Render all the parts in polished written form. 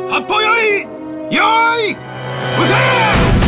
発砲用意用意撃て。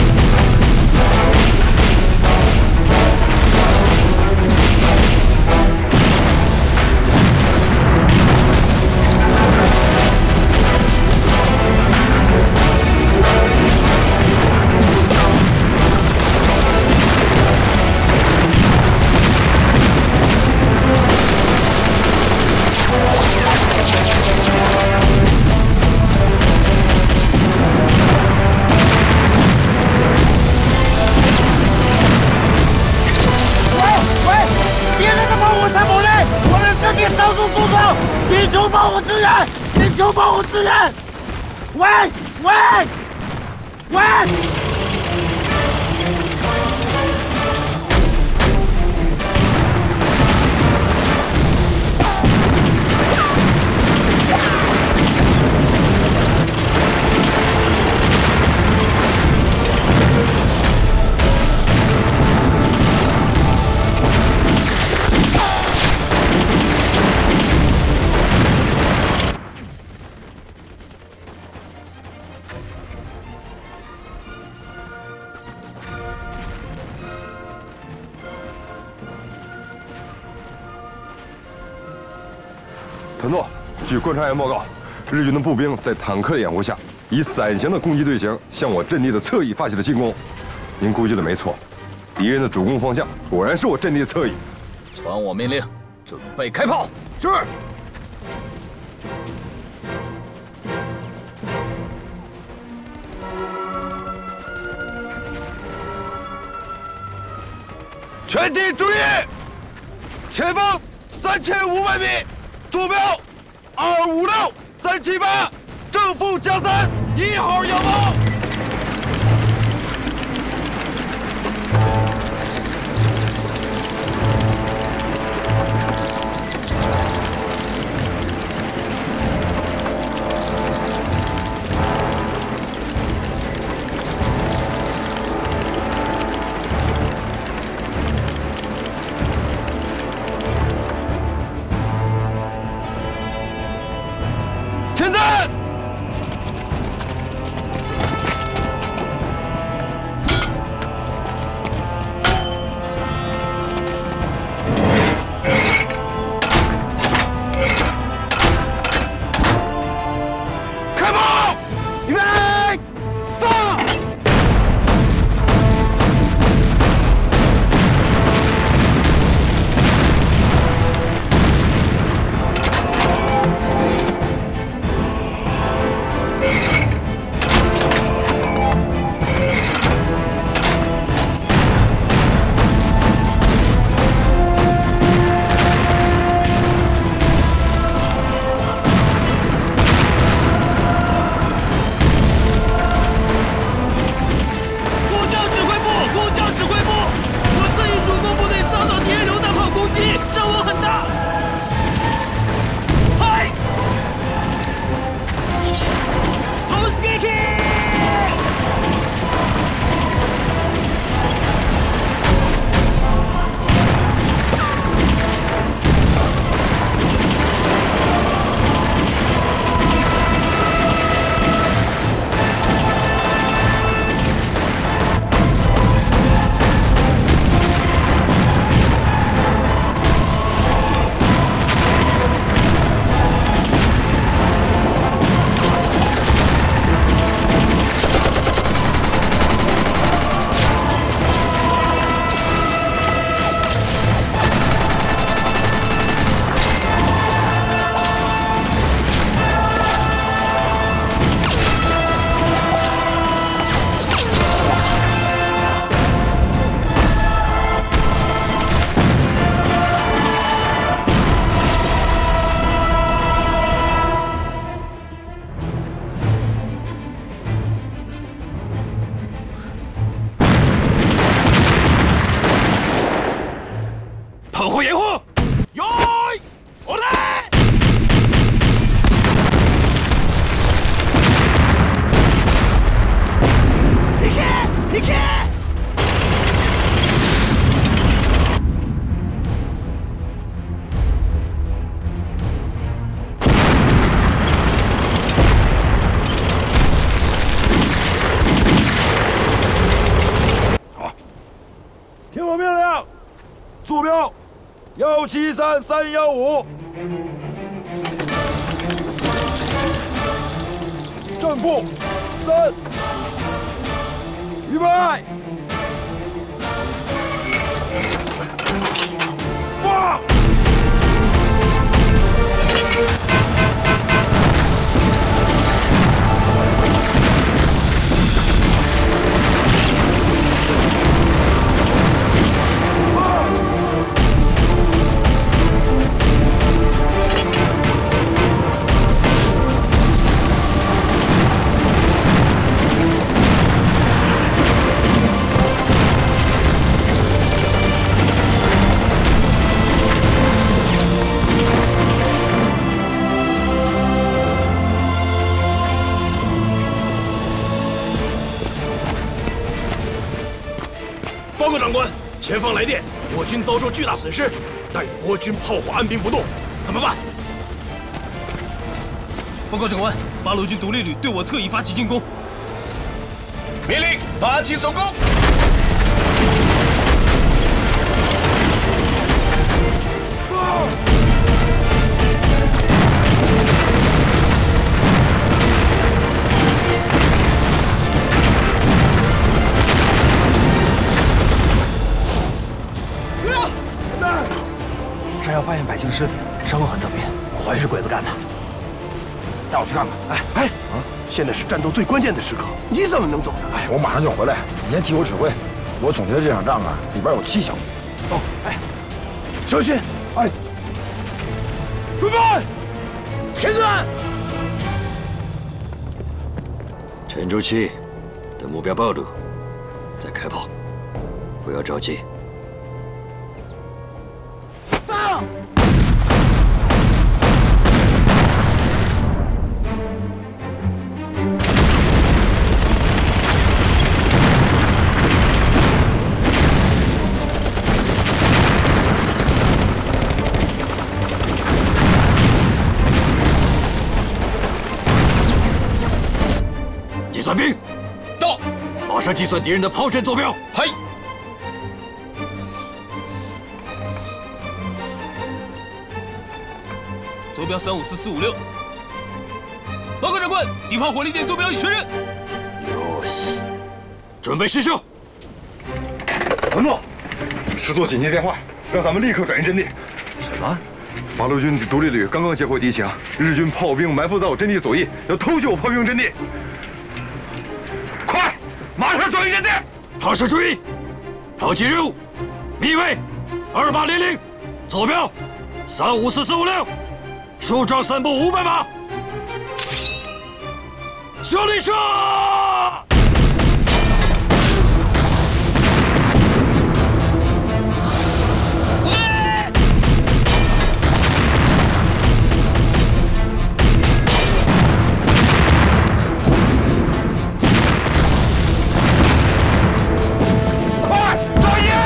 到处驻守，请求保护支援！请求保护支援！喂喂喂！ 团座，据观察员报告，日军的步兵在坦克的掩护下，以伞形的攻击队形向我阵地的侧翼发起了进攻。您估计的没错，敌人的主攻方向果然是我阵地的侧翼。 传我命令，准备开炮。 是。全体注意，前方3500米。 坐标256378，正负加3，1号遥望。前弹！开炮！预备，放！ 573-315，正步3，预备，放。 报告长官，前方来电，我军遭受巨大损失，但国军炮火按兵不动，怎么办？ 报告长官，八路军独立旅对我侧翼发起进攻。 命令发起总攻！ 山上发现百姓尸体，伤口很特别，怀疑是鬼子干的。 带我去看看。 哎，现在是战斗最关键的时刻，你怎么能走呢？ 哎，我马上就回来，你先替我指挥。我总觉得这场仗啊，里边有蹊跷。 哦，哎，小心！哎，准备，填子弹。 沉住气，等目标暴露，再开炮，不要着急。 放！ 计算兵到， 马上计算敌人的炮阵坐标。 嗨。 坐标354456。报告长官，敌炮火力点坐标已确认。 哟西，准备试射。 团诺，师座紧急电话，让咱们立刻转移阵地。 什么？ 八路军独立旅刚刚接获敌情，日军炮兵埋伏在我阵地左翼，要偷袭我炮兵阵地。快，马上转移阵地！ 炮手注意，炮击任务，密位2800，坐标354456。 树桩3步500码，向里射！ 快转移！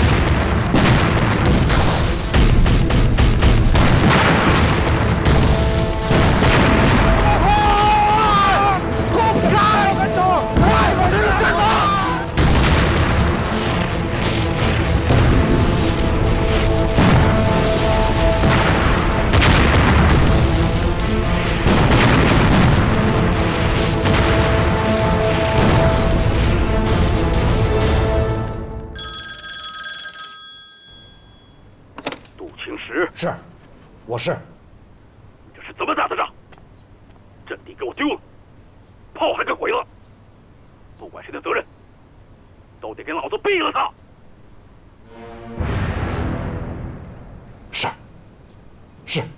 是，我是。 这是怎么打的仗？阵地给我丢了，炮还给毁了。不管谁的责任，都得给老子毙了他！ 是，是。